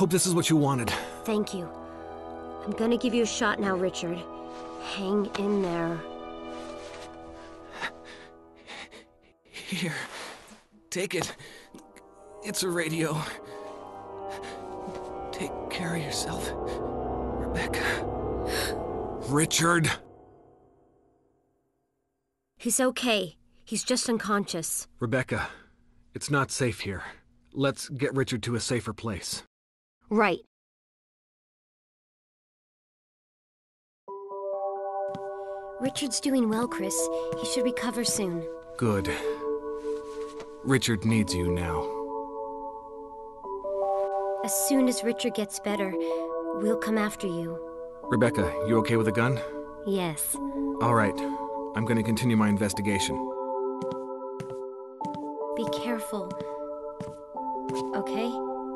Hope this is what you wanted. Thank you. I'm gonna give you a shot now, Richard. Hang in there. Here. Take it. It's a radio. Take care of yourself, Rebecca. Richard! He's okay. He's just unconscious. Rebecca, it's not safe here. Let's get Richard to a safer place. Right. Richard's doing well, Chris. He should recover soon. Good. Richard needs you now. As soon as Richard gets better, we'll come after you. Rebecca, you okay with a gun? Yes. All right. I'm going to continue my investigation. Be careful. Okay?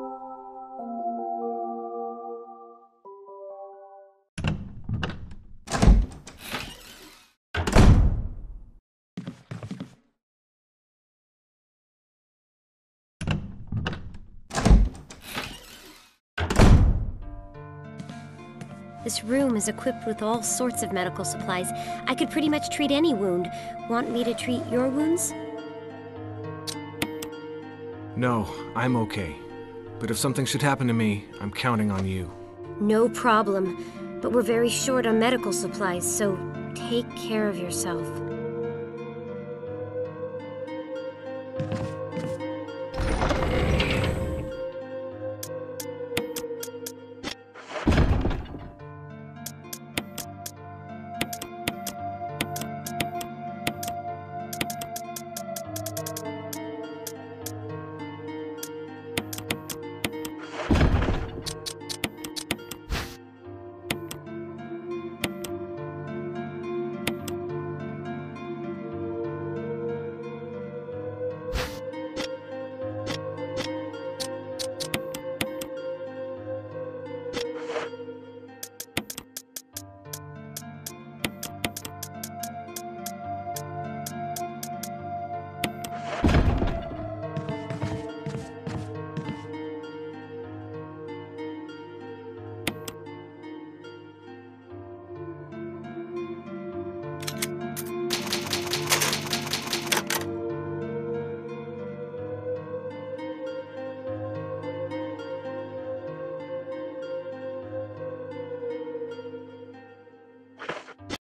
This room is equipped with all sorts of medical supplies. I could pretty much treat any wound. Want me to treat your wounds? No, I'm okay. But if something should happen to me, I'm counting on you. No problem. But we're very short on medical supplies, so take care of yourself.